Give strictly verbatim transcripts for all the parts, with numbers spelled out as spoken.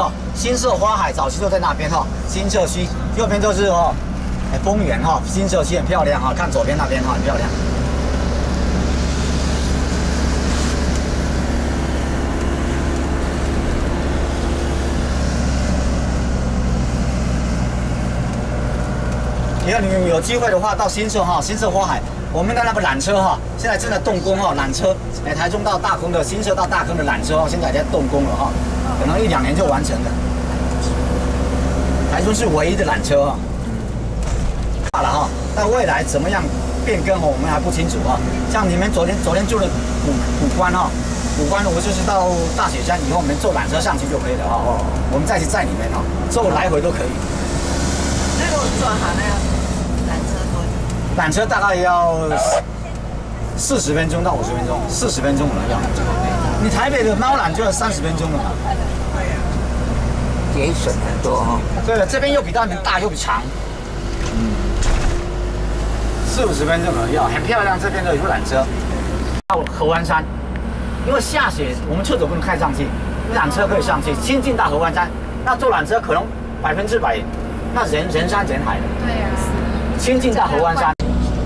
哈，新社花海早期就在那边哈，新社区右边就是哦，哎丰原哈，新社区很漂亮哈，看左边那边哈很漂亮。以后你们有机会的话，到新社哈，新社花海，我们的那个缆车哈，现在正在动工哈，缆车，哎，台中到大坑的新社到大坑的缆车哈，现在在动工了哈，可能一两年就完成了。台中是唯一的缆车哈，大了哈，但未来怎么样变更哦，我们还不清楚哈。像你们昨天昨天住的古古关哈，古关我就是到大雪山以后，我们坐缆车上去就可以了哈，哦，我们再去载你们哈，坐来回都可以。 那个转行那样。 缆车大概要四十分钟到五十分钟，四十分钟可能要。你台北的猫缆就要三十分钟了嘛。 节省很多哈。 对了，这边又比他们大又比长。嗯。四五十分钟可能要，很漂亮。这边的游览车到合欢山，因为下雪，我们厕所不能开上去，缆车可以上去，亲近到合欢山。那坐缆车可能百分之百，那人人山人海的。 对呀。 亲近到合欢山。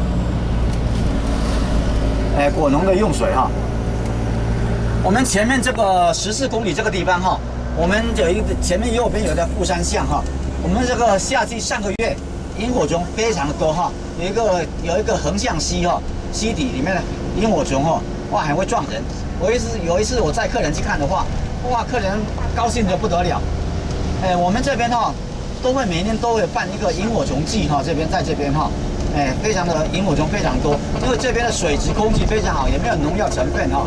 哎，果农的用水哈。我们前面这个十四公里这个地方哈，我们有一个前面右边有一个富山巷哈。我们这个夏季上个月萤火虫非常的多哈，有一个有一个横向溪哈，溪底里面的萤火虫哈，哇，还会撞人。我一次有一次我载客人去看的话，哇，客人高兴得不得了。哎，我们这边哈都会每年都会办一个萤火虫季哈，这边在这边哈。哎，非常的萤火虫非常多，因为这边的水质、空气非常好，也没有农药成分哈。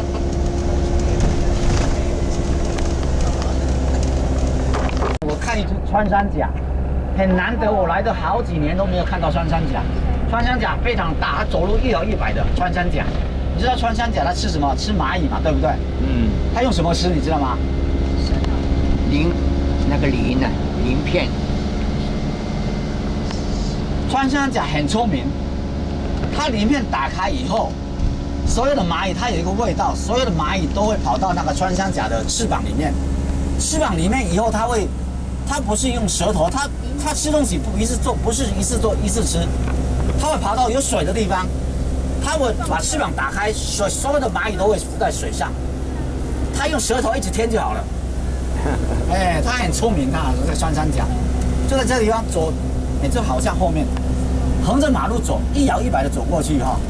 我看一只穿山甲，很难得，我来的好几年都没有看到穿山甲。穿山甲非常大，它走路一摇一摆的穿山甲。你知道穿山甲它吃什么？吃蚂蚁嘛，对不对？嗯。它用什么吃？你知道吗？ 鳞，那个鳞呢？鳞片。 穿山甲很聪明，它鳞片打开以后，所有的蚂蚁它有一个味道，所有的蚂蚁都会跑到那个穿山甲的翅膀里面。翅膀里面以后，它会，它不是用舌头，它它吃东西不一次做，不是一次做一次吃，它会跑到有水的地方，它会把翅膀打开，水所有的蚂蚁都会浮在水上，它用舌头一直舔就好了。哎，它很聪明，它这个穿山甲就在这个地方左。哎，这好像后面横着马路走，一摇一摆的走过去哈。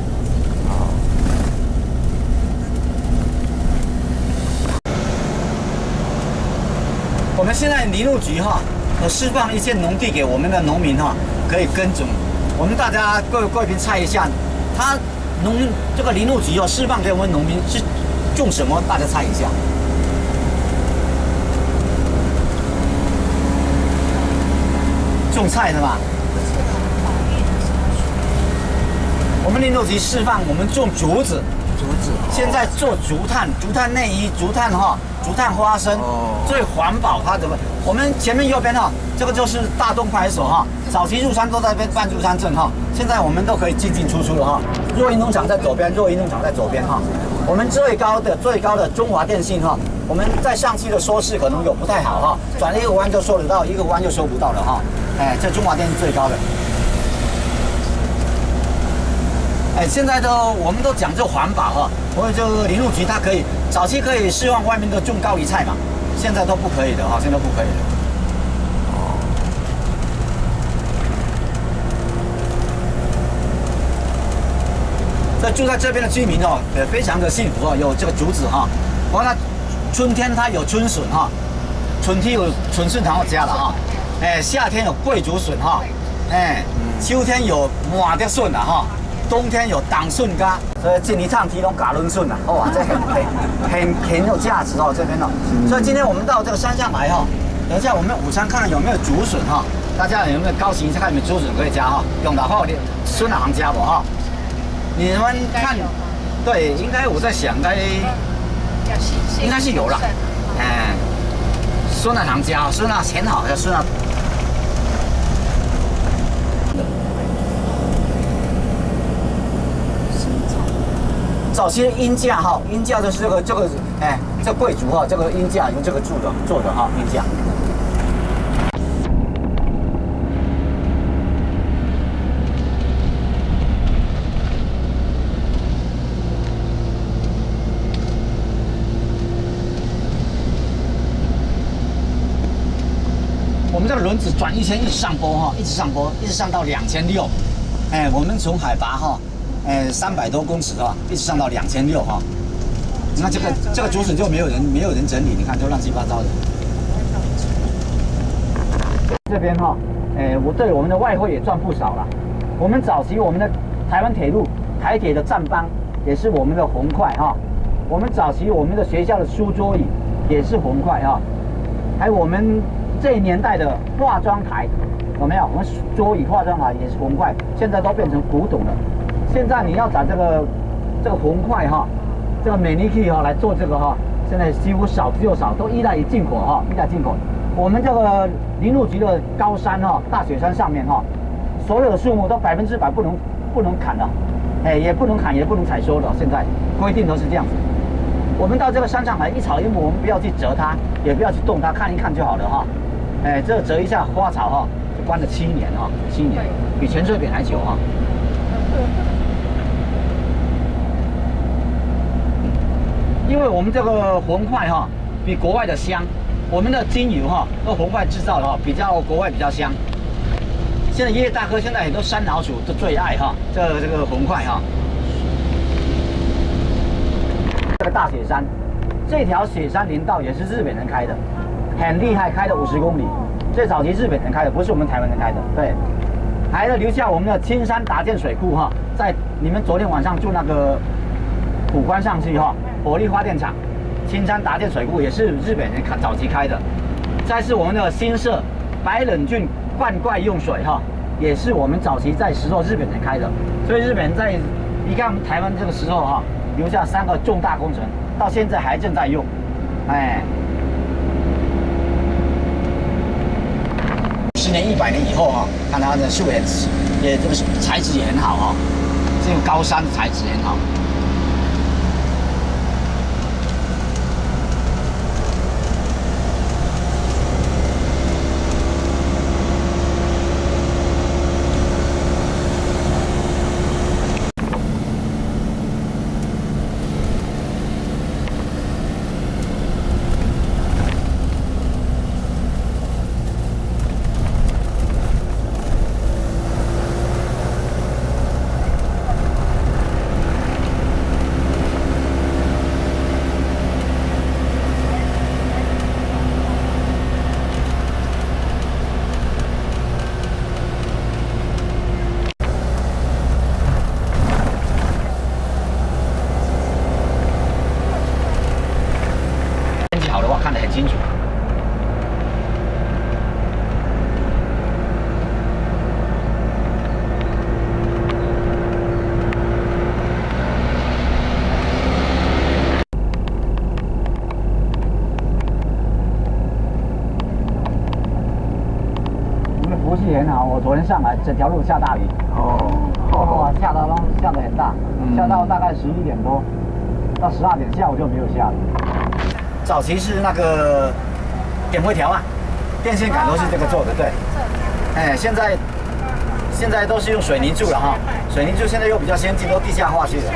我们现在林务局哈，有释放一些农地给我们的农民哈，可以耕种。我们大家各位贵宾猜一下，他农这个林务局哦释放给我们农民是种什么？大家猜一下。种菜的嘛。我们林务局释放我们种竹子， 竹子。 现在做竹炭、竹炭内衣、竹炭哈、竹炭花生， 哦， 最环保。它怎么？我们前面右边哈，这个就是大东派出所哈，早期入山都在这边办入山证哈，现在我们都可以进进出出了哈。若一农场在左边，若一农场在左边哈。我们最高的最高的中华电信哈。我们在上期的收视可能有不太好哈，转了一个弯就收得到，一个弯就收不到了哈。哎，这中华电是最高的。哎，现在都我们都讲究环保哈，所以这个林务局它可以早期可以释放外面的种高丽菜嘛，现在都不可以的哈，现在都不可以的。这住在这边的居民哦，也非常的幸福哦，有这个竹子哈，完了。春天它有春笋哈，春天有春笋糖我加了哈，哎，夏天有桂竹笋哈，哎，秋天有麻蝶笋啊哈，冬天有党笋干，所以今年唱提供嘎伦笋啊，哇，这很很很很有价值哦这边哦，所以今天我们到这个山上来哈，等一下我们午餐看看有没有竹笋哈，大家有没有高兴一下看有没有竹笋可以加哈，用的话笋行加不哈，你们看，对，应该我在想该。应该是有了，哎，酸辣糖加，酸辣很好，要酸辣。 早期的鹰架哈，鹰架就是这个这个哎，这贵族哈，这个鹰架用这个做的做的哈，鹰架。我们这个轮子转一圈一直上坡哈，一直上坡，一直上到两千六。哎，我们从海拔哈，哎三百多公尺哈，一直上到两千六哈。那这个这个竹笋就没有人没有人整理，你看都乱七八糟的。这边哈，哎，我对我们的外汇也赚不少了。我们早期我们的台湾铁路台铁的站帮也是我们的红块哈。我们早期我们的学校的书桌椅也是红块哈，还有我们。这一年代的化妆台有没有？我们桌椅化妆台也是红块，现在都变成古董了。现在你要找这个这个红块哈，这个美尼基哈来做这个哈，现在几乎少之又少，都依赖于进口哈，依赖进口。我们这个林务局的高山哈，大雪山上面哈，所有的树木都百分之百不能不能砍的，哎，也不能砍，也不能采收的。现在规定都是这样子。我们到这个山上来，一草一木，我们不要去折它，也不要去动它，看一看就好了哈。哎，这折一下花草哈，就关了七年哈，七年比潜水扁还久哈。因为我们这个红块哈，比国外的香，我们的精油哈，都红块制造的哈，比较国外比较香。现在爷爷大哥现在很多山老鼠都最爱哈，这个这个红块哈。这个大雪山，这条雪山林道也是日本人开的。很厉害，开了五十公里，最早期日本人开的，不是我们台湾人开的。对，还要留下我们的青山达建水库哈，在你们昨天晚上住那个古关上去哈，火力发电厂，青山达建水库也是日本人开早期开的。再是我们的新社白冷郡灌溉用水哈，也是我们早期在时候日本人开的。所以日本人在离开我们台湾这个时候哈，留下三个重大工程，到现在还正在用，哎。十年、一百年以后哈，看它的树也也这个材质也很好哈，这个高山的材质很好。清楚。我们福气很好，我昨天上来，整条路下大雨。哦。哇，下到都下得很大，嗯、下到大概十一点多，到十二点下午就没有下了。早期是那个点灰条啊，电线杆都是这个做的，对。哎，现在现在都是用水泥柱了哈，水泥柱现在又比较先进，都地下化去了。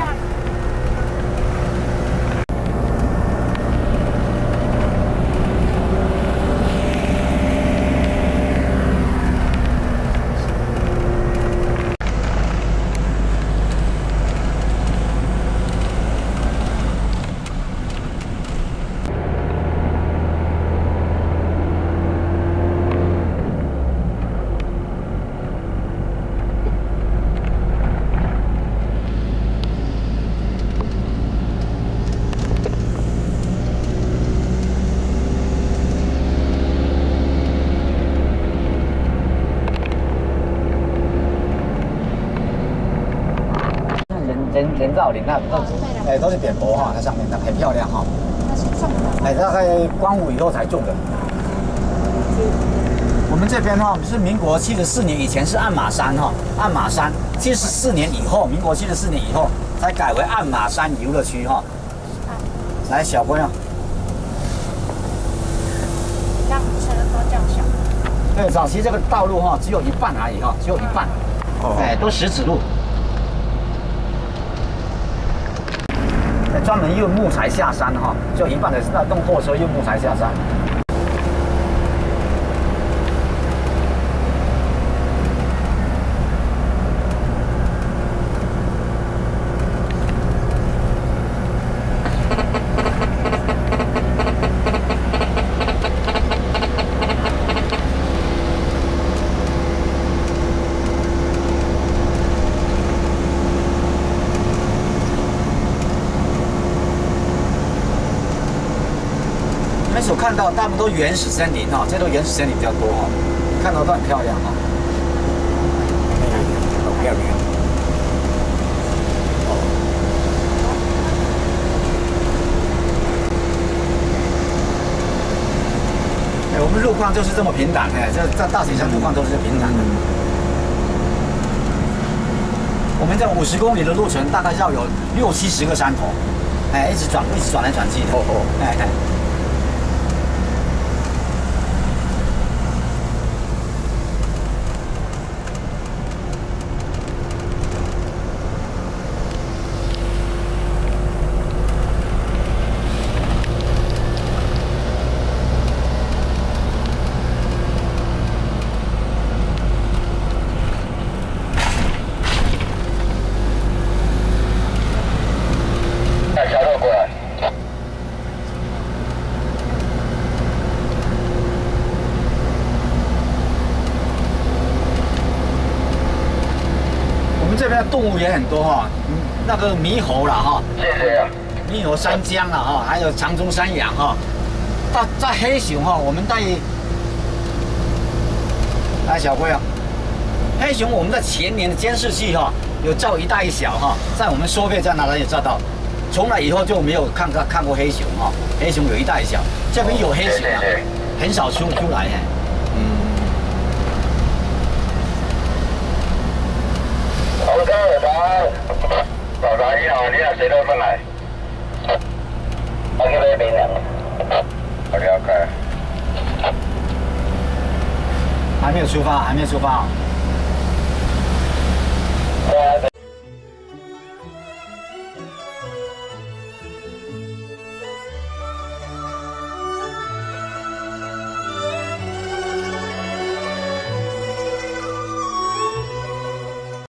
人人造林那都哎都是扁柏哈，它上面那很漂亮哈。哎，大概光武以后才种的。我们这边哈是民国七十四年以前是鞍马山哈，鞍马山七十四年以后，民国七十四年以后才改为鞍马山游乐区哈。来，小朋友， 让车都较小。 对，早期这个道路哈只有一半而已哈，只有一半，哎，都石子路。专门用木材下山哈，就一半的那动货车用木材下山。你们所看到大部分都原始森林哈，这都原始森林比较多哈，看到都很漂亮哈。好漂亮。哎，我们路况就是这么平坦，哎，这这大雪山路况都是平坦的。我们这五十公里的路程，大概要有六七十个山头，哎，一直转，一直转来转去的。哦哦，哎哎。这边的动物也很多哈，那个猕猴啦哈，谢谢啊，猕猴、山姜啦哈，还有长鬃山羊哈，到在黑熊哈，我们在来小龟啊，黑熊我们在前年的监视器哈，有照一大一小哈，在我们收费站那里有照到，从来以后就没有看到看过黑熊哈，黑熊有一大一小，这边有黑熊啊，很少出出来哎，嗯。 红哥，早安，早安，你好，你好，谁都分来？我去买槟榔。我了解。 还没有出发，还没有出发。